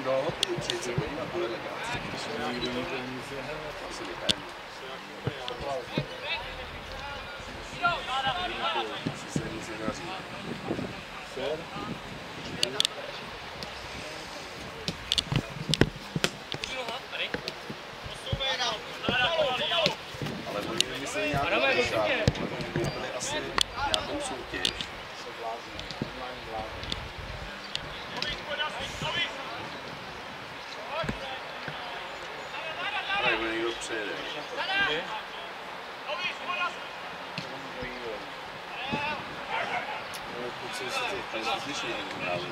do hoty, přijď se podívat, bude legrace. Asi vyhrajem. Asi se nic nedaří. Ser? Ale oni vymysleli nějakou pešáku, ale oni koupili asi nějakou soutěž. Ale nebo někdo přejede. Slyšeli někdo právě.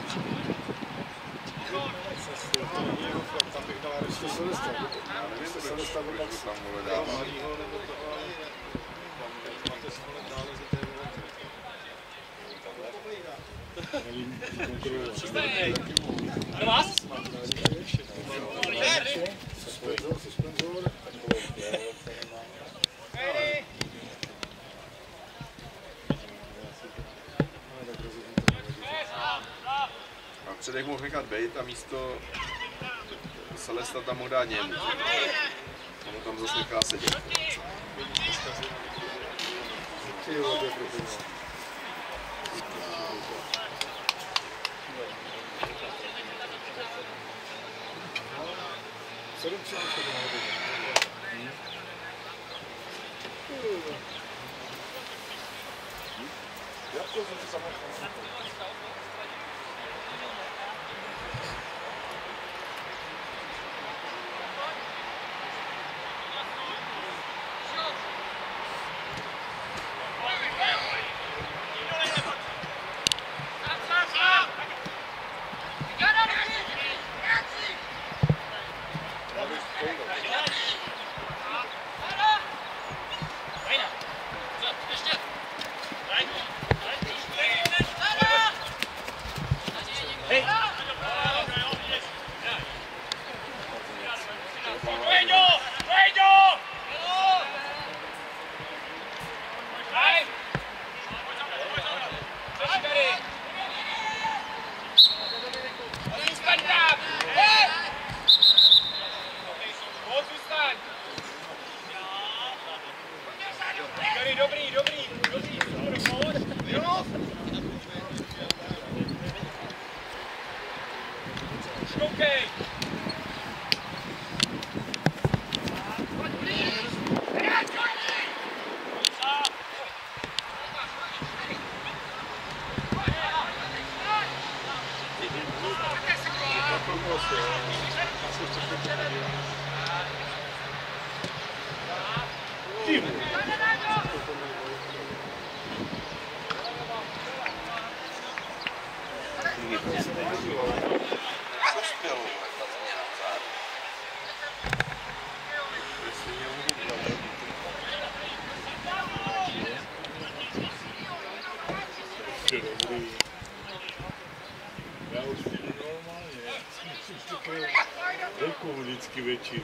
Tam bych dala ještě Solesta. Já nevím, proč bych tam vole dával. Do vás? A předek mohl nechat bejt a místo Celesta tam mohl dát němu. Ono tam zase nechá sedět. Vždycky větší.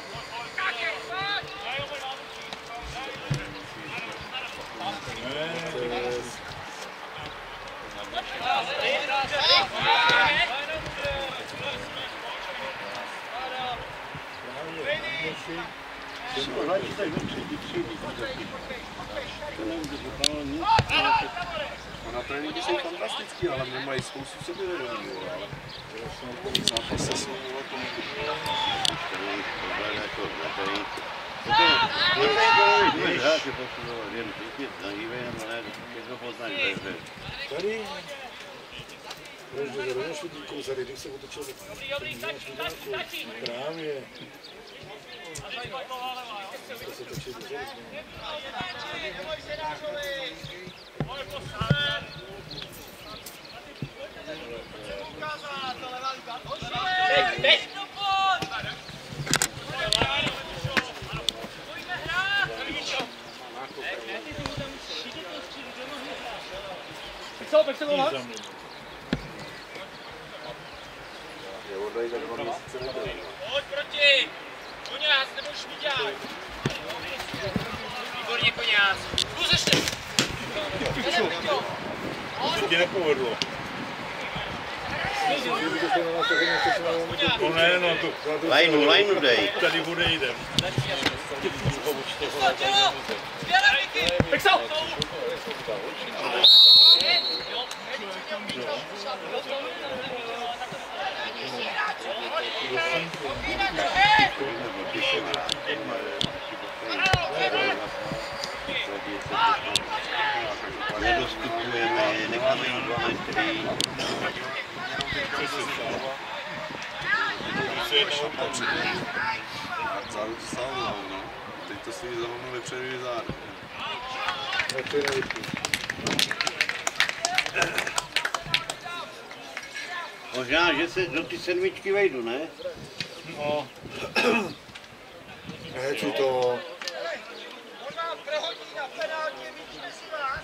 Na tréninky jsou fantastický, ale nemají spoustu sebevědomí, ale zápase jsou tomu. Tady rovnou šli kouzary, když se otočil právě. To se točí do zemi. Co, pojď se volat? Pojď proti! Koňás nebo šmíďák! Výborně Koňás! Zkus ještě! To ti nepovedlo. No ne, no to... Lajnu dej. Tady odejdem. Pixel! Nedostupujeme, necháme jim 2 metry. Záruč salnou, no. Teď to stojí za hovno vypředují zádu. Možná, že se do ty sedmičky vejdu, ne? No. Heci to... Možná prohodí na penáltě víc než vás.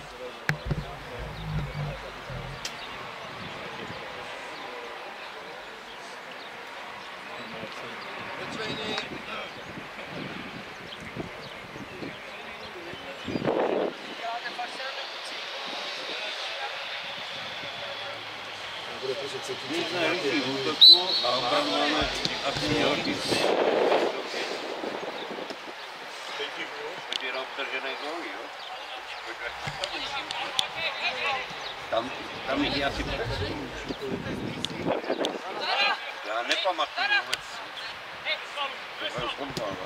My jsme ruky v útoku a opravdu máme asi nějaký vybíral vtržený gól, jo? Tam jich je asi 5. Já nepamatuju vůbec. To byl fotbal,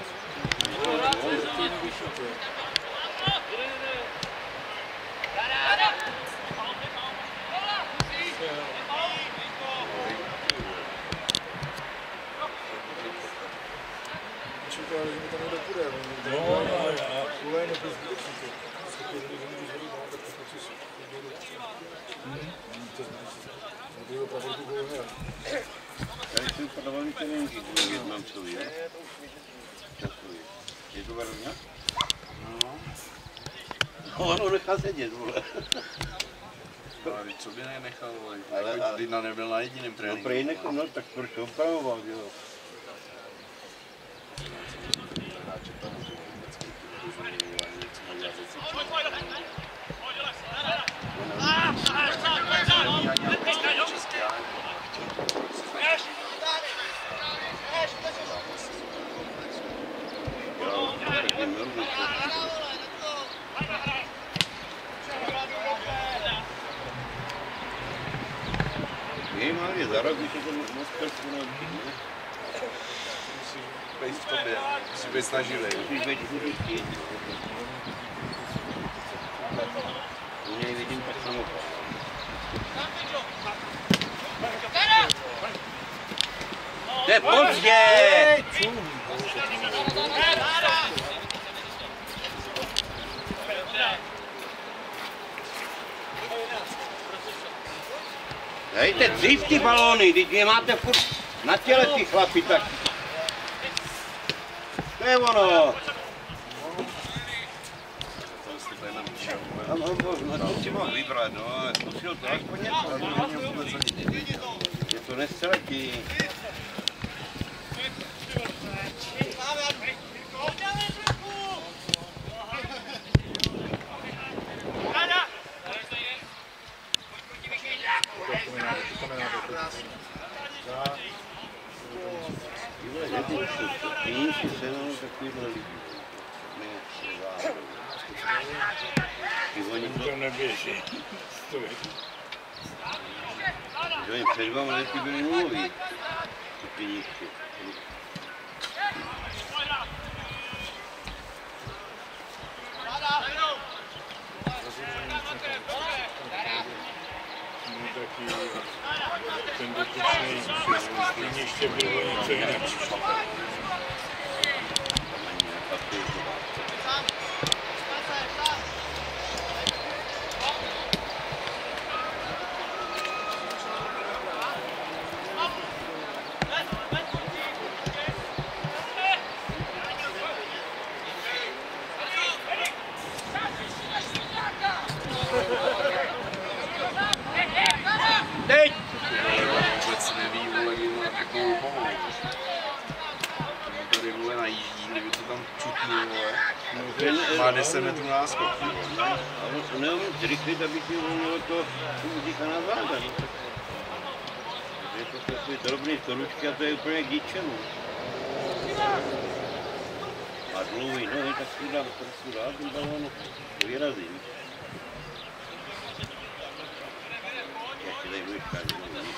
tady jsou podávali terénky, když mám celý, jo? Časově. Je to varovně? No. Ono nechá sedět, vole. Ale co by nenechal, vole? Jako Dina nebyl na jediném tréninku. No prej nechal, no tak proč to opravoval, jo? Minimálně za rok, když je to moc personální, ne? Musí být v tobě, musí být snaživý. Musíš být vždycky. U něj vidím tak samopal. Jde pozdě! Dejte dřív ty balóny, když je máte furt na těle ty chlapi, tak... To je ono! No to si mohl vybrat, no, ale zkusil to aspoň něco. Je to nestratí. Nyní si senou takovýhle lidi. To neběží. Že oni před 2 lety byli nuloví. Ty penízky. No taky ten dotyčný, stejně ještě bylo něco jinak. Teď! Vůbec neví, vole, kdy má takovou pomoc. Tady, vole, najíždí, kdyby to tam čutnul, vole. Má 10 metrů náskok. A on neumím zrychlit, aby si uvolnilo to utíkaná záda. takové drobné koručky a to je úplně k ničemu. A dlouhý nohy, tak si dám prostě rád, ten balón vyrazím. Jak si tady budeš každý nohy.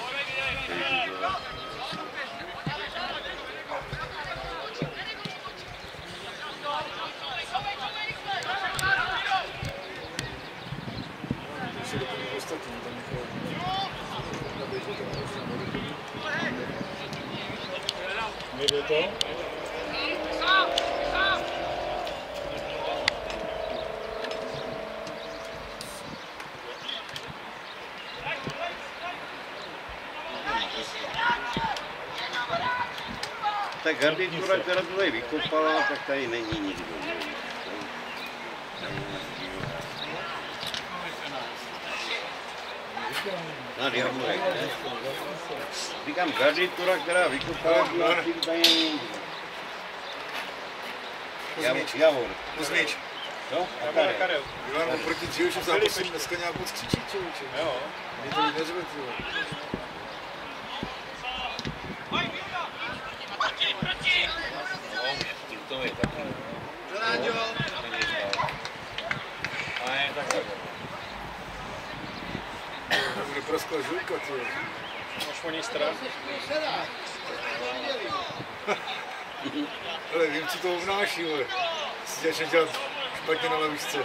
Nejde to? Tak garnitura, která to tady vykopala, tak tady není nikdo. Na diamurek, ne? Říkám, garnitura, která vykopala, tady není nikdo. Javor. Kuzmič. No, a Karel. Ivan oproti dřívějším zápasům dneska nějak moc křičí, člověče. Jo. Mě to neřve, To je taky. A je takhle. Bude praskla žilka, ty. Máš o něj strach? Ale vím, co to obnáší, ale si začne dělat špatně na lavičce.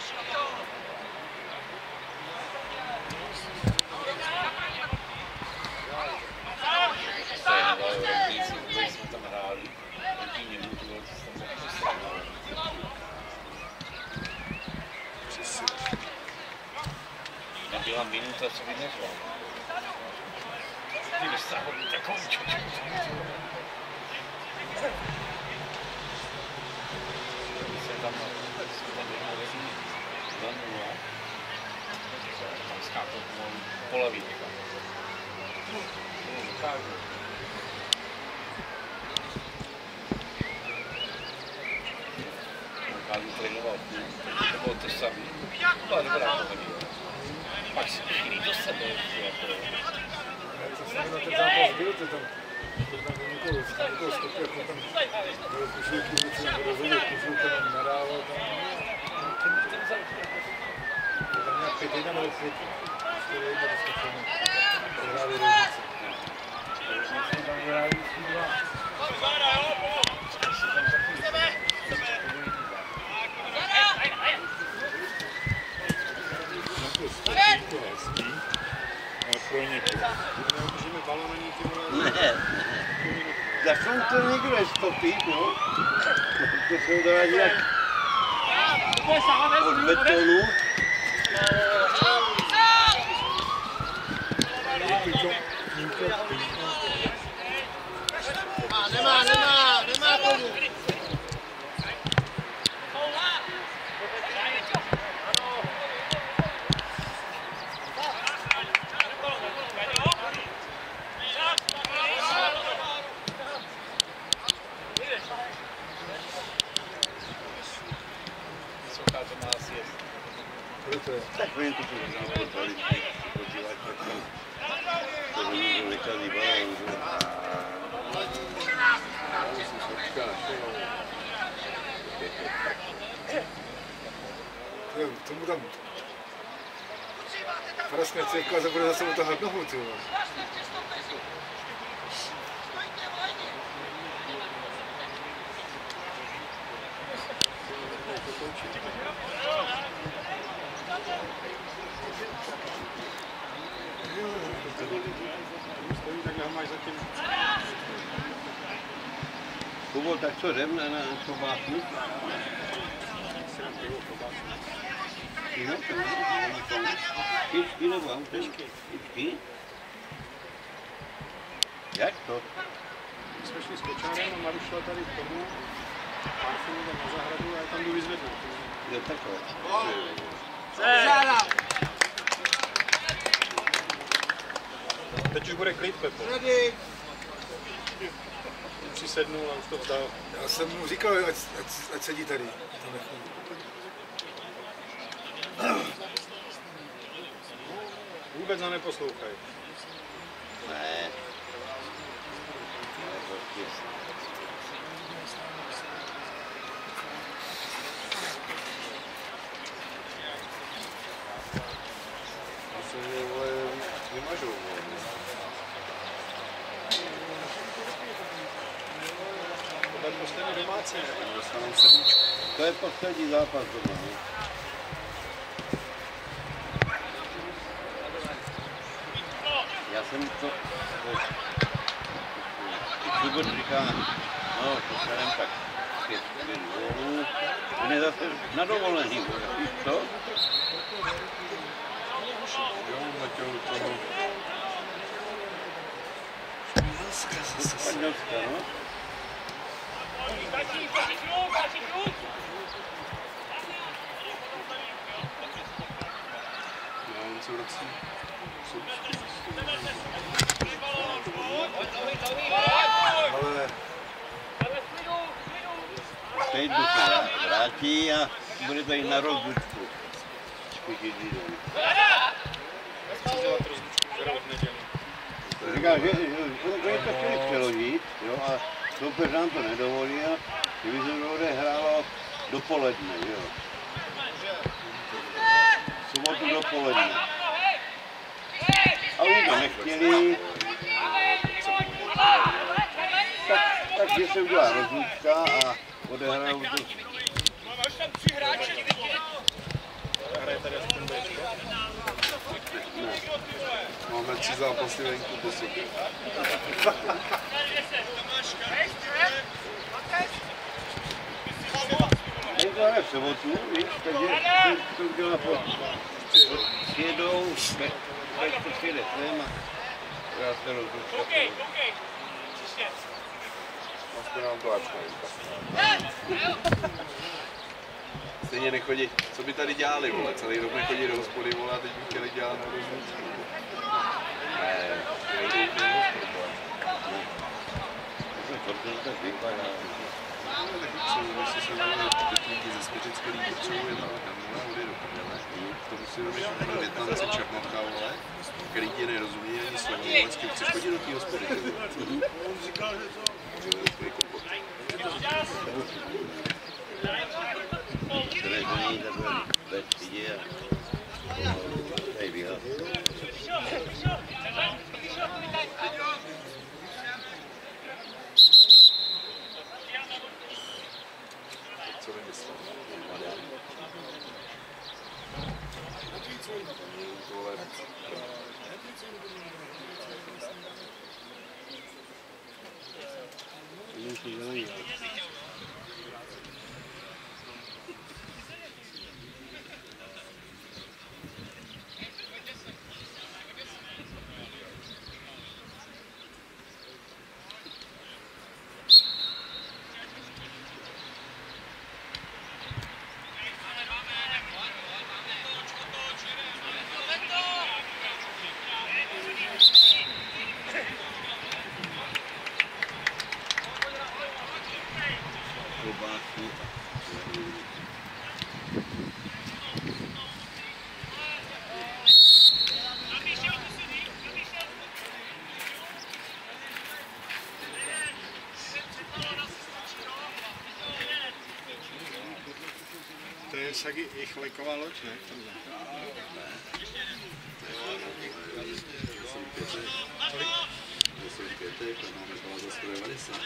Nebyla minuta, co by nešla. Ty dostával takovou čočku. Tam skákal po leví. Kážu trénoval, to bylo to samé. Byla dobrá pohodě. Pak si chvíli do sebe. Co jsem na ten zápas byl, to tam někoho stopil, jako tam bylo kužilky, co jsem rozhodil, kužilka tam nadával, tam nějak 5-1 nebo 4-1 to skočeno. Prohráli Roudnice. Tam hráli 3-2. Ne. Začnou to někdo stopit, no. To se dá nějak od betonu. Nemá tomu. Tak oni to tu podívali, tak tam to nemůžu vykazí balón, že? Tomu tam praskne cejka a bude zase utáhat nohu, ty vole. Kubo, tak co jdem na klobásku? Kyčky nebo auto? Kyčky? Jak to? My jsme šli s kočárem a Maru šla tady k tomu, pár na zahradu a já tam jdu vyzvednout. Jo, takhle. Žádám. Teď už bude klid, Pepo. Ready. Přisednul a už to vzdal. Já jsem mu říkal, ať sedí tady. Vůbec ho neposlouchají. Ne. To je poslední domácí, ne? Dostanou sedmičku. To je poslední zápas doma. Já jsem to Subot říká, no, postavím tak 5 gólů, on je zase na dovolený, víš to? Jo, Matěj, toho. Španělska, no? No, on se vrací. Ale Teď se vrátí a bude tady na rozlučku. Říká, že oni to chtěli přeložit, jo, a soupeř nám to nedovolí a divize odehrálo dopoledne, jo. Sobotu dopoledne. A oni to nechtěli, takže se udělá rozlučka a odehrajou to. máme 3 zápasy venku po sobě. Nejde v sobotu, víš, takže to udělá po. Sjedou, bez to přijede sem a já se rozlučka. Aspoň nám to ačka. Stejně nechodí, co by tady dělali, vole, celý rok nechodí do hospody, vole, a teď by chtěli dělat na rozlučku. Ne, nejdou do hospody, vole. Protože to vypadá. Když se jmenuje teď lidi ze Svěřické lígy potřebuje tam odejde do prdele. K tomu si jdeme všichni Větnamce Černocha, vole, který ti nerozumí ani slovo, vole, s kým chceš chodit do té hospody. On říkal, že to... Takový kompot. Které to není takové ve třídě a tady vyhá. Co vymyslel? Tohle... To je Sagi ich léková loď, ne? To jsou pětek, a máme toho za 190.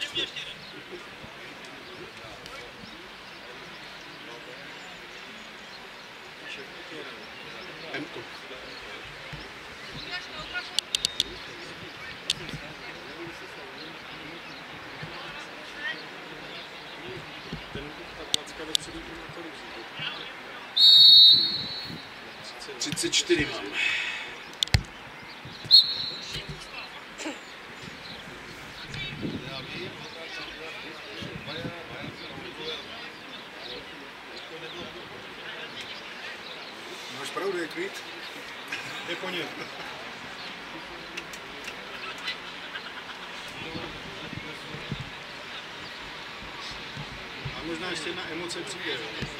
M-ko. Ta placka dopředu kolik vzít? 34 mám. Máš pravdu, je klid? Je po něm. A možná ještě jedna emoce přijde.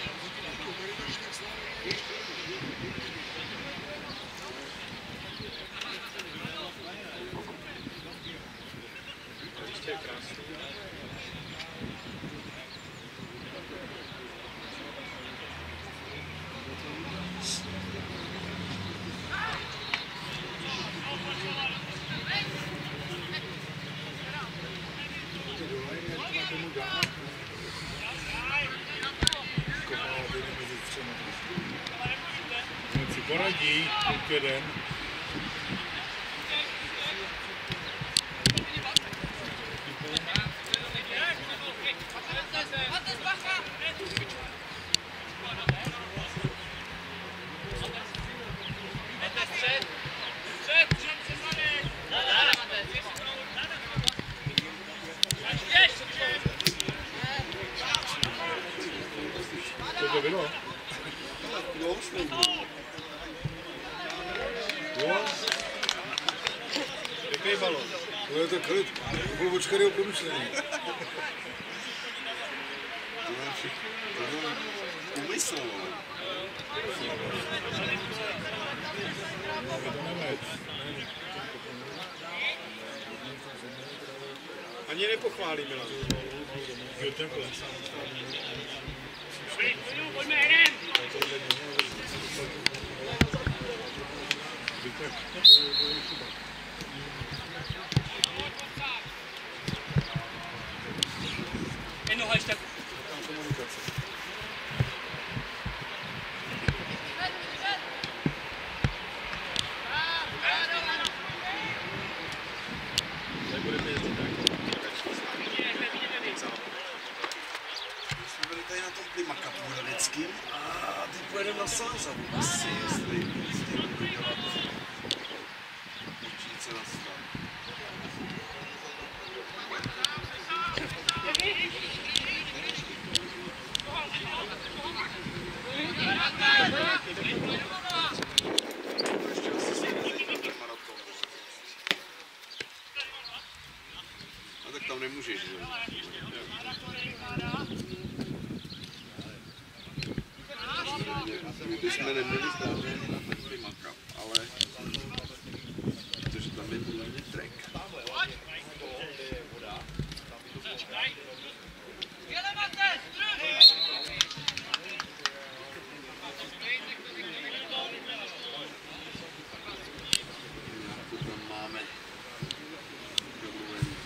Ještě je krásný. tomu dát. Komády mezi třema. Hned si poradí, půlk jeden. Co to bylo? Jaký balon? To je to klid. To bylo očkary promyšlení. To byl úmysl. Ani nepochválí Milan. Jo, takhle. Pojďme, jeden! Jednoho ještě. Jsme byli tady na tom Klimakapu Hradeckým a teď pojedeme na Sázavu. Asi, jestli budu dělat určitě na stav. Ještě asi se ten maraton. A tak tam nemůžeš, že? My bychom neměli zdávě na ten Klimakapp, ale protože tam je podle mě track. To tam máme domluvený.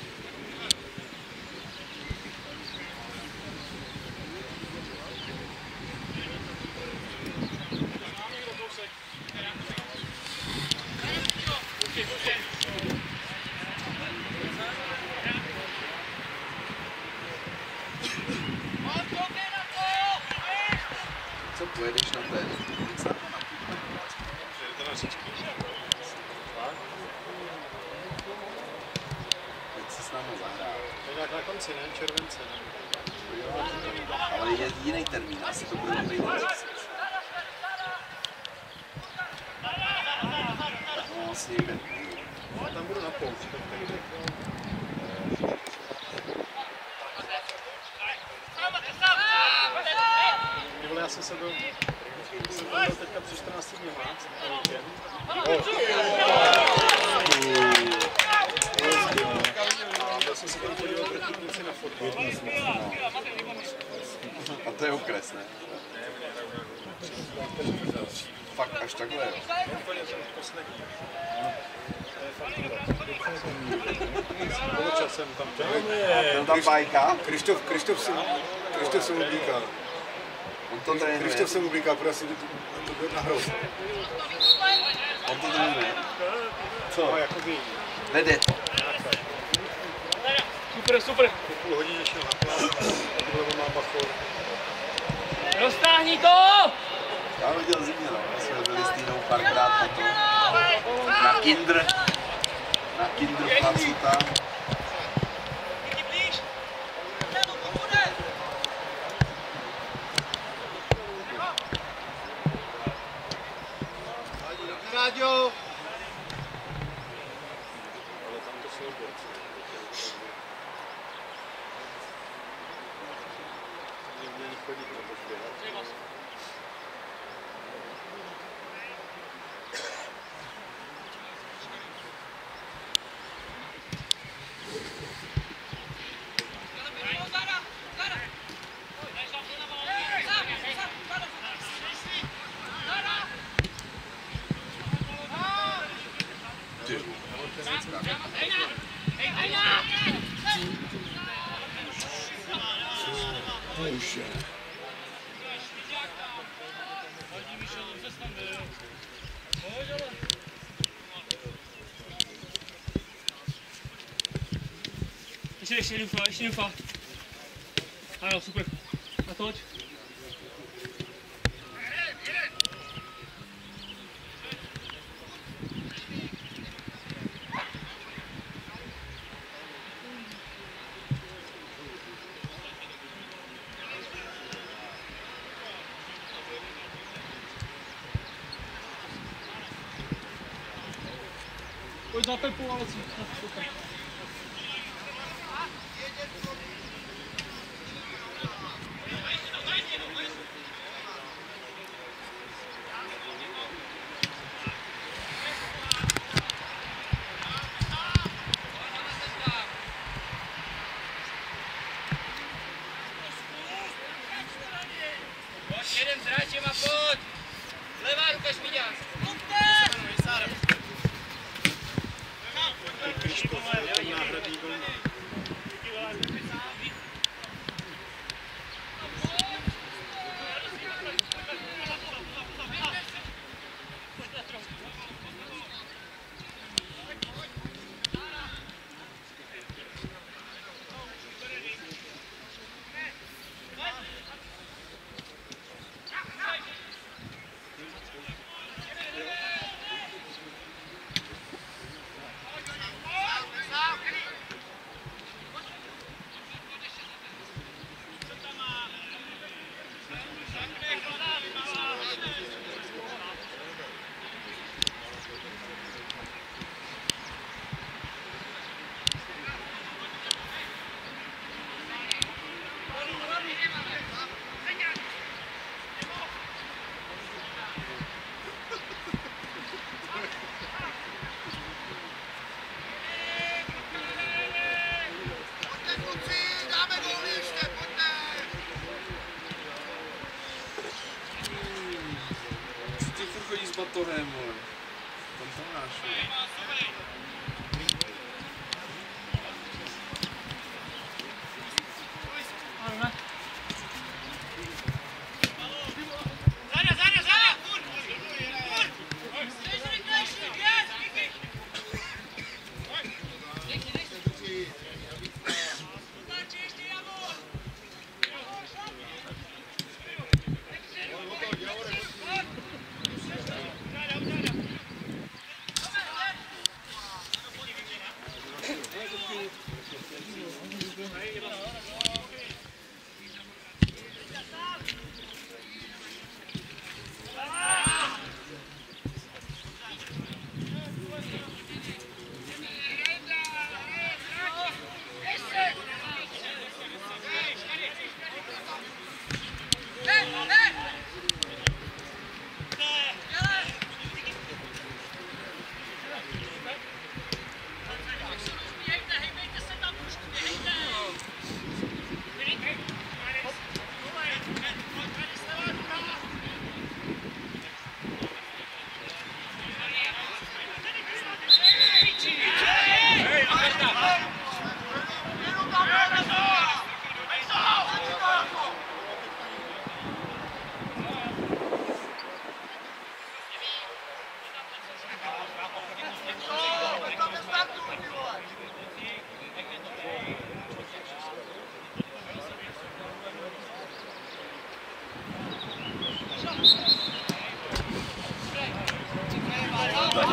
Co pojedeš na ten? To na říčku. Teď si s náma zahrál. To je nějak na konci, ne? Července. Ale je jiný termín, asi to bude dobrý měsíc. No vlastně jde. Tam budu na pouť. Ty vole, já jsem se byl teďka při 14 dněma na víkend. Já jsem se tam podíval proti na fotbal. A to je okres, ne? Fakt až takhle, jo. Poločasem tam Byl tam bajka, Krištof se oblíká. on to trénuje. Krištof se oblíká, protože to bude na hrou. On to trénuje. co? Jakoby Vede to. Super, super. po půl hodině šel na plán, tohle má bachor. Roztáhni to! Já viděl zimě, no. My jsme byli s Týnou párkrát potom. Na Kindr placu tam. Ráďo! Ale tam to jsou borci. Neměli chodit na to špěhat. Bože. Ještě info. Ano, super. Natoč. Pojď za tempu, ale super. Jedem s hráčem a pojď! Levá ruka Šmíďa! S batohem, vole. Tam to máš,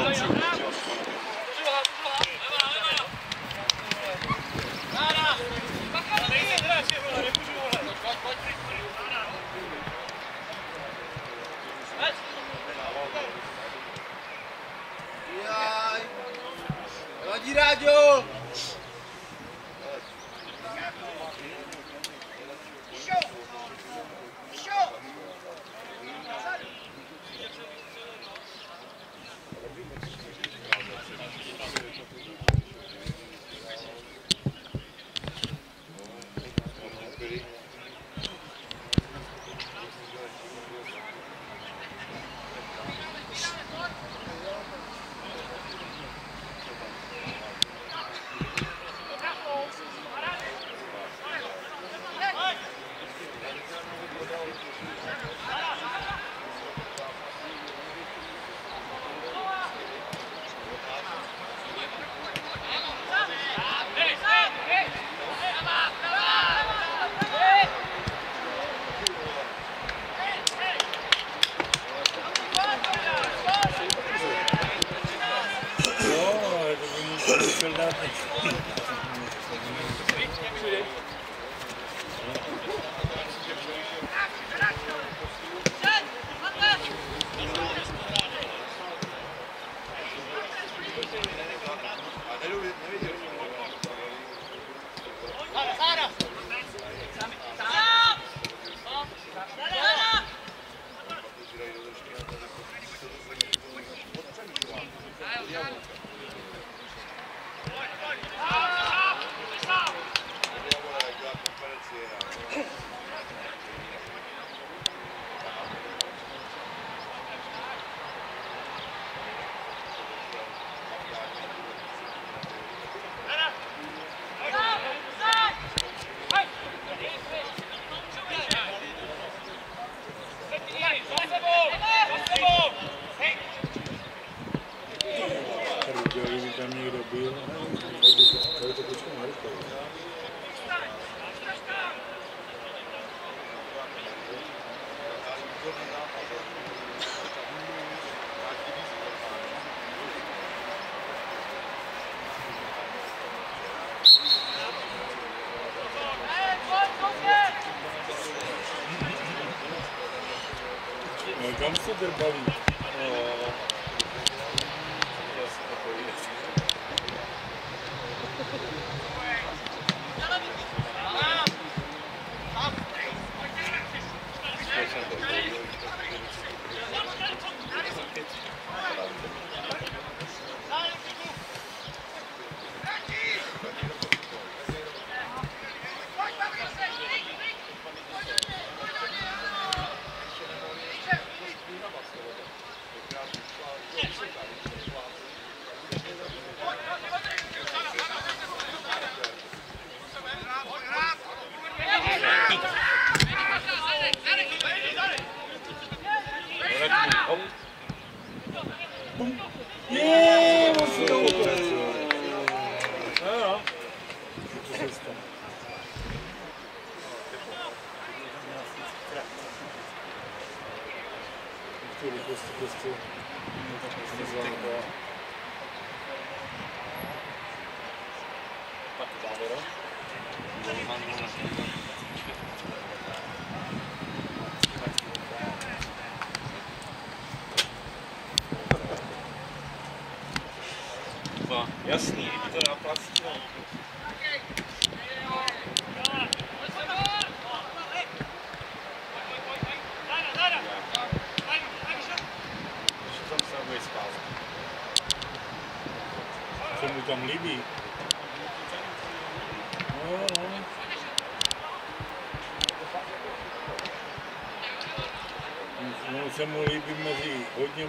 Levá! Kam se drbalí? Jasný, je to náplastí. Co mu tam líbí? No se mu líbí mezi hodně.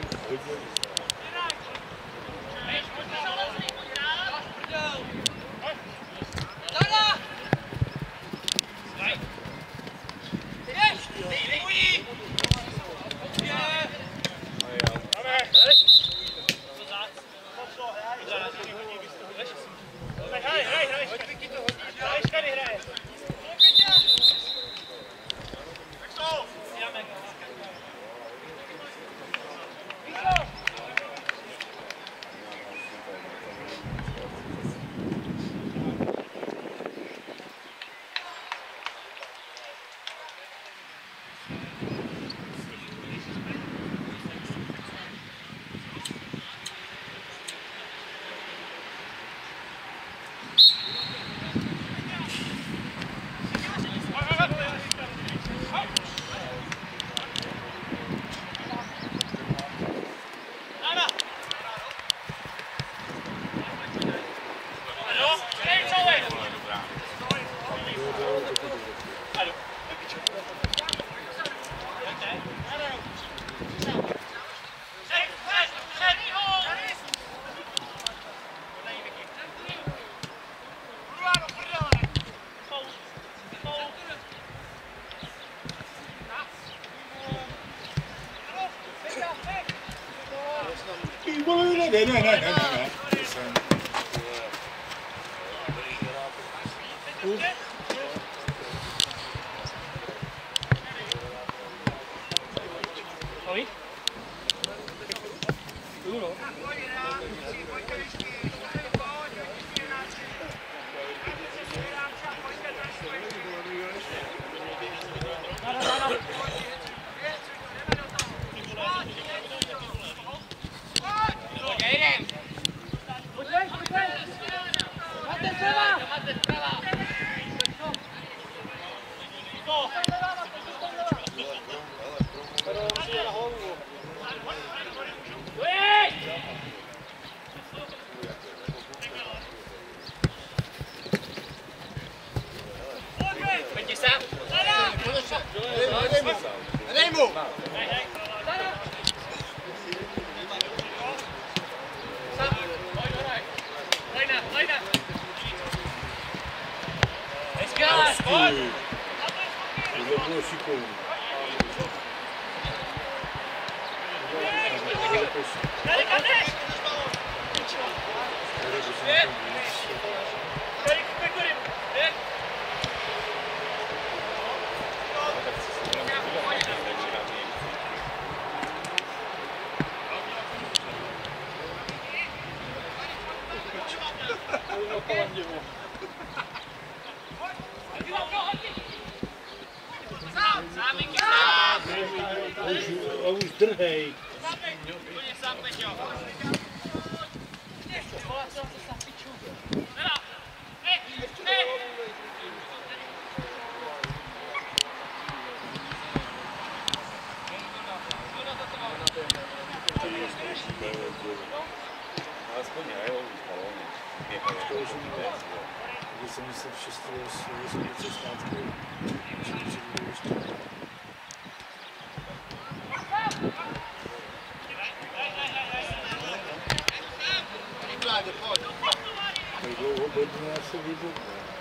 Ne. Ahoj. A už drhej. Aspoň já, jo, Když jsem myslel v 6. souvislosti zpátky, že nepřijdu ještě. Tak dlouho bodně se vidět.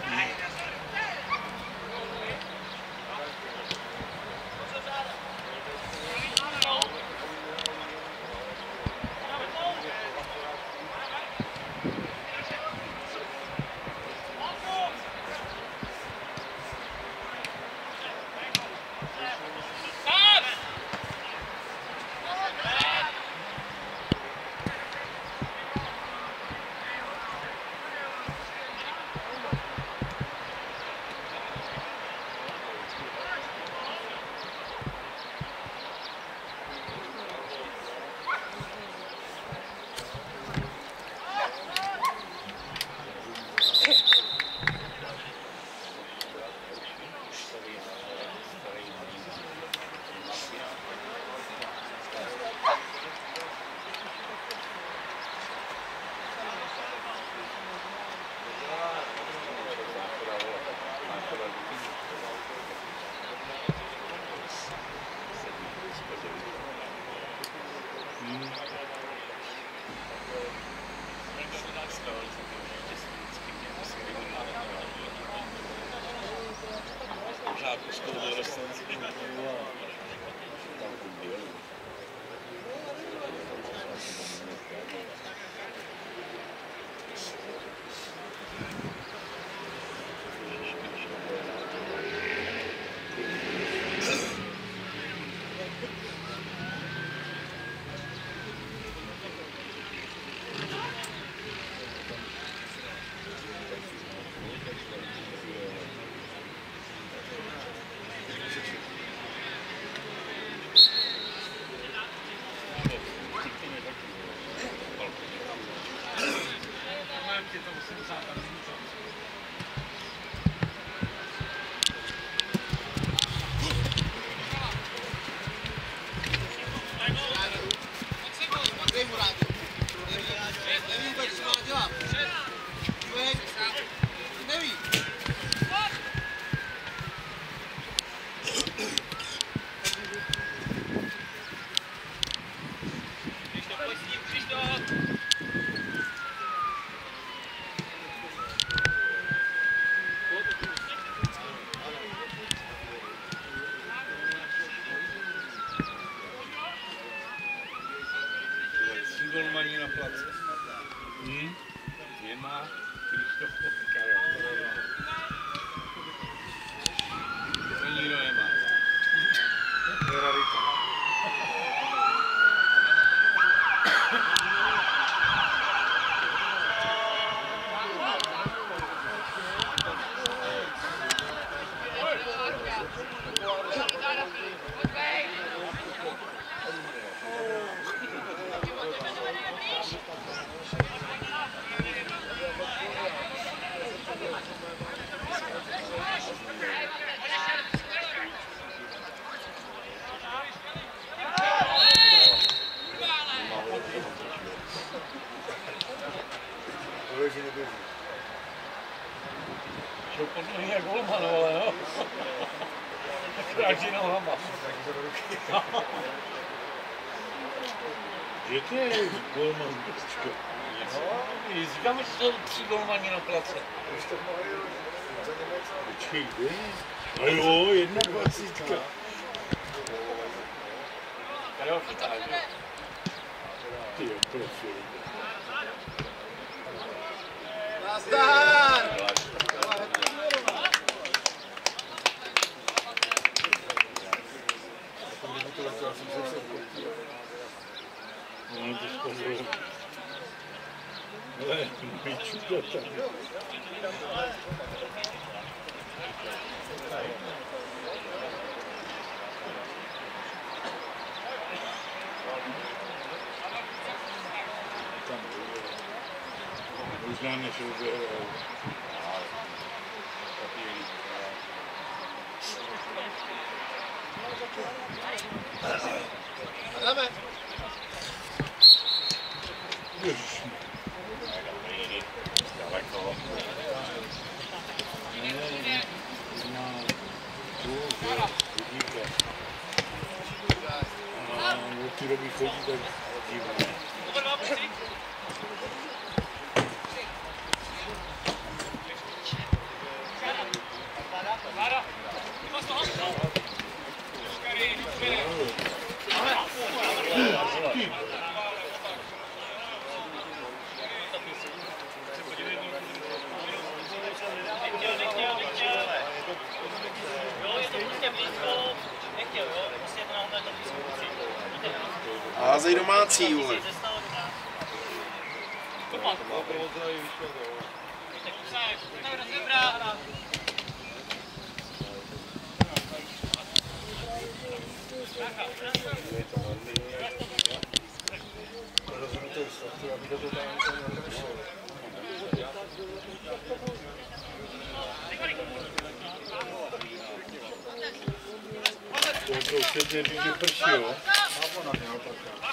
golmaní na place. Dvěma Krištof Potkaja. To nikdo nemá. To je rarita. Běží, neběží. Šel podle mě jak golman, ale no. Kráčí nohama. Takže do ruky. Že to je golman, počka. No, říkám, že jsou 3 golmani na place. Už to mohli za Němec. Počkej, kde? A jo, 21. Jo, chytá, že? Ty jo, profil. Nazdar! No, to zkoušel. Ale, můj čudata. možná než uběhl. Jdeme. Ježiš. Daleko. A od té doby chodí tak divně. Házej domácí, vole. Rozumíte, aby to tam nešlo. To je předně, že prší, jo? A ona měla taká.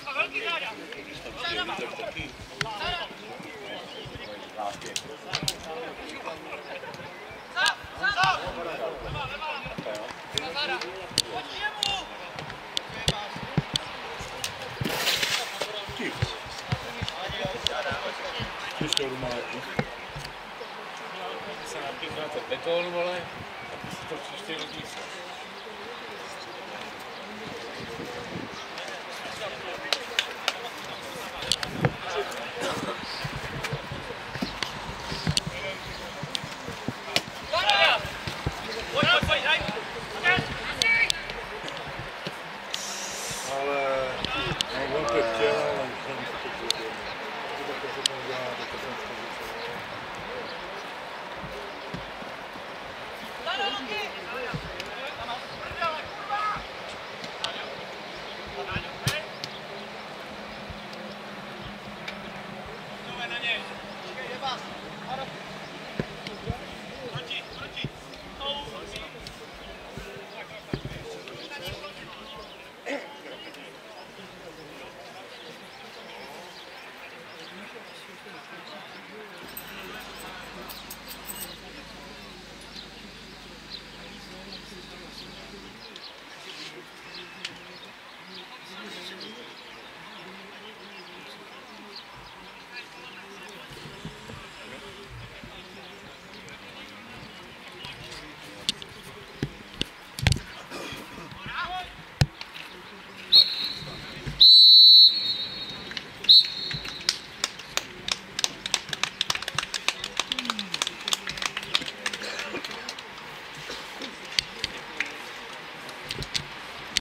Což normálně. Se napíchá ten beton, vole, a ty si to příště hodí se.